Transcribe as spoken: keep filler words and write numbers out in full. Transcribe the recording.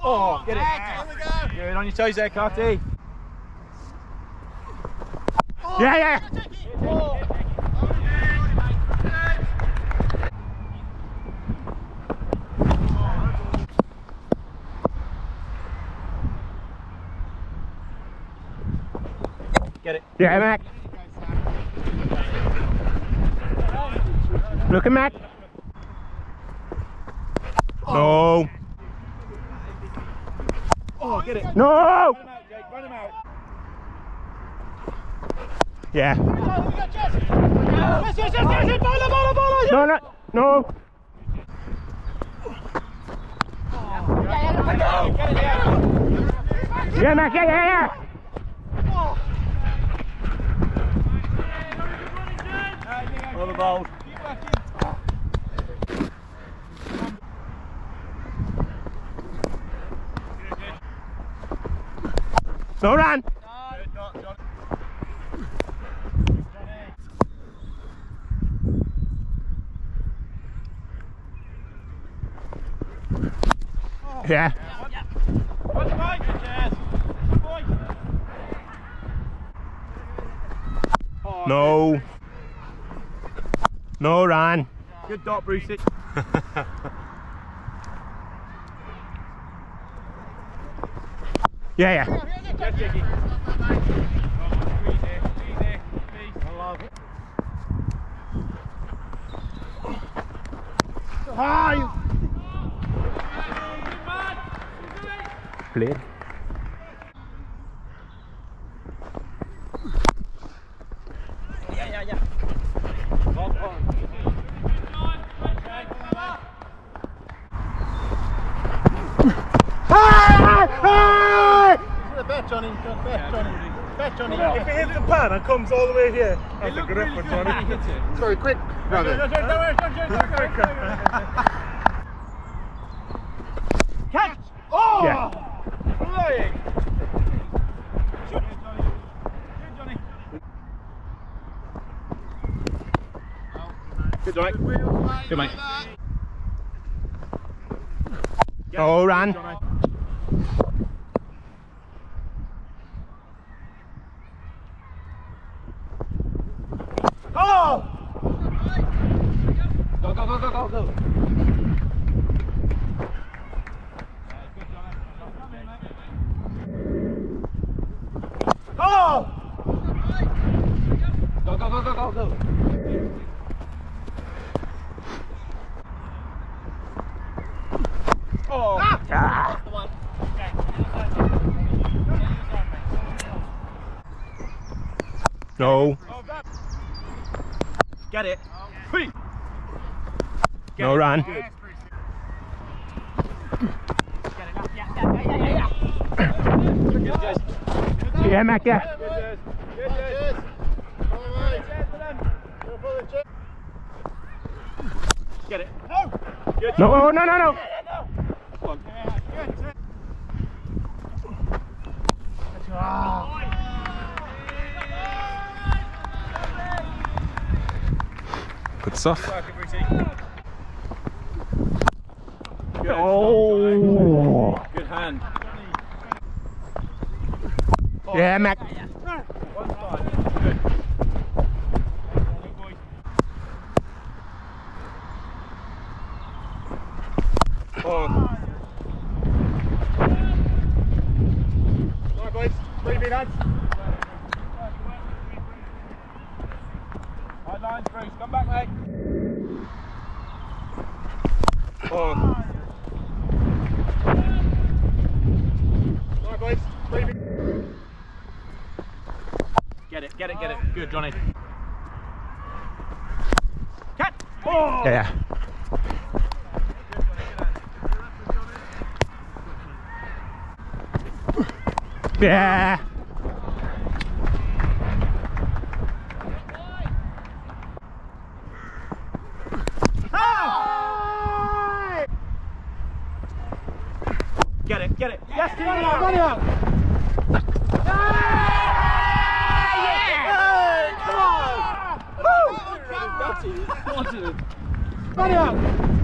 Oh, get it. Here we go. Good, on your toes there, Carty. Oh, yeah, yeah. Oh. Get it. Yeah, Mac. Look at Mac. No. Oh, get it. No. Run him out, Jake. Run him out. Yeah. Yes, yes, yes, yes, yes. Bola, bola, bola. No, no, no. Yeah, Mac. Yeah, yeah, yeah. All the balls. No run. Yeah. No. No run. Good dot, Brucey. Yeah, yeah. Get Jiggy. I love it. Hi. Play. Yeah, yeah, yeah. Well on. Bet, Johnny. Bet, Johnny. Bet, Johnny. If it hits the pan and comes all the way here, that's a good effort, Johnny. It's very quick. Catch! Oh! Yeah. Flying! Shoot! Good, Johnny. Good, Johnny. Good, mate. Oh, run. Oh! Go, go, go, go, go, go. Oh! Go, go, go, go, go, go. Oh! Ah! Ah. The one. No. Get it. Quick. Get No it. run. Good. Yeah, Mac, yeah. Get it. No. Good. No, oh, no, no, no. Come on. Good stuff. Good. Oh. Good hand. Yeah, Mac. One side. Good. Oh. Alright, boys. Three big hands. Hard lines, Bruce. Come back, mate. Oh. Alright, boys. Three big. Get it, get it, get it. Good, Johnny. Cat! Oh! Yeah. Yeah. Hey! Get it, get it. Yes, get it out, get it out. Get it out.